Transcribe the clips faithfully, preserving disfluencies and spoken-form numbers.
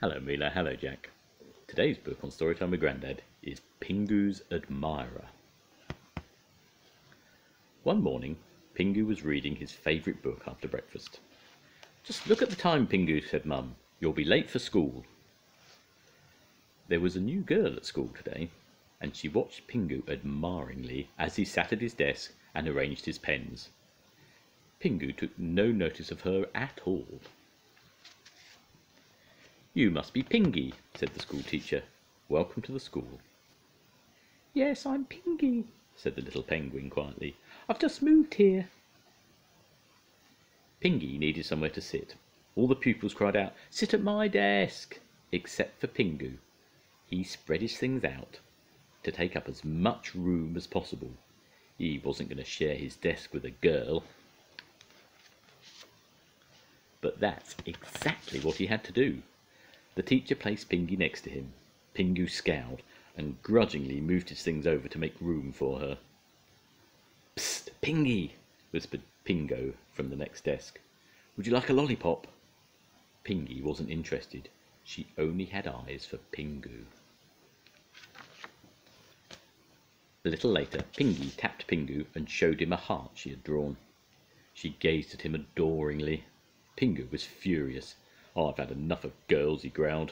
Hello Mila, hello Jack. Today's book on Storytime with Grandad is Pingu's Admirer. One morning, Pingu was reading his favourite book after breakfast. "Just look at the time, Pingu," said Mum. "You'll be late for school." There was a new girl at school today, and she watched Pingu admiringly as he sat at his desk and arranged his pens. Pingu took no notice of her at all. "You must be Pingy," said the school teacher. "Welcome to the school." "Yes, I'm Pingy," said the little penguin quietly. "I've just moved here." Pingy needed somewhere to sit. All the pupils cried out, "Sit at my desk!" except for Pingu. He spread his things out to take up as much room as possible. He wasn't going to share his desk with a girl. But that's exactly what he had to do. The teacher placed Pingy next to him. Pingu scowled and grudgingly moved his things over to make room for her. "Psst, Pingy," whispered Pingo from the next desk. "Would you like a lollipop?" Pingy wasn't interested. She only had eyes for Pingu. A little later, Pingy tapped Pingu and showed him a heart she had drawn. She gazed at him adoringly. Pingu was furious. "Oh, I've had enough of girls," he growled.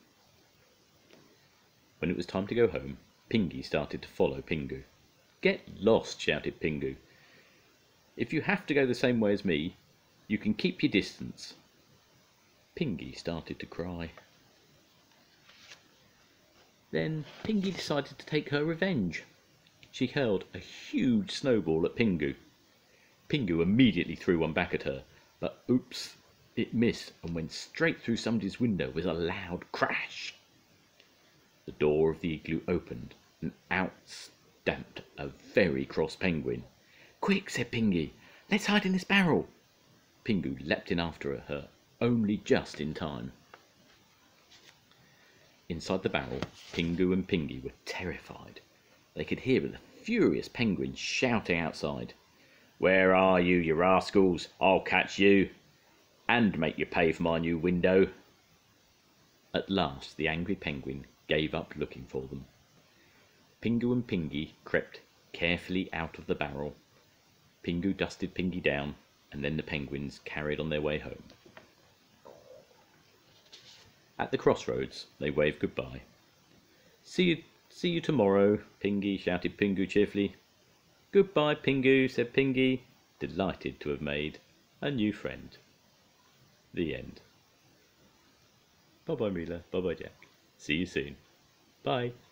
When it was time to go home, Pingy started to follow Pingu. "Get lost," shouted Pingu. "If you have to go the same way as me, you can keep your distance." Pingy started to cry. Then Pingy decided to take her revenge. She hurled a huge snowball at Pingu. Pingu immediately threw one back at her, but oops, it missed and went straight through somebody's window with a loud crash. The door of the igloo opened, and out stamped a very cross penguin. "Quick," said Pingy, "let's hide in this barrel." Pingu leapt in after her, only just in time. Inside the barrel, Pingu and Pingy were terrified. They could hear the furious penguin shouting outside, "Where are you, you rascals? I'll catch you, and make you pay for my new window." At last the angry penguin gave up looking for them. Pingu and Pingy crept carefully out of the barrel. Pingu dusted Pingy down, and then the penguins carried on their way home. At the crossroads they waved goodbye. See you, see you tomorrow, Pingy," shouted Pingu cheerfully. "Goodbye, Pingu," said Pingy, delighted to have made a new friend. The end. Bye bye Mila, bye bye Jack. See you soon. Bye.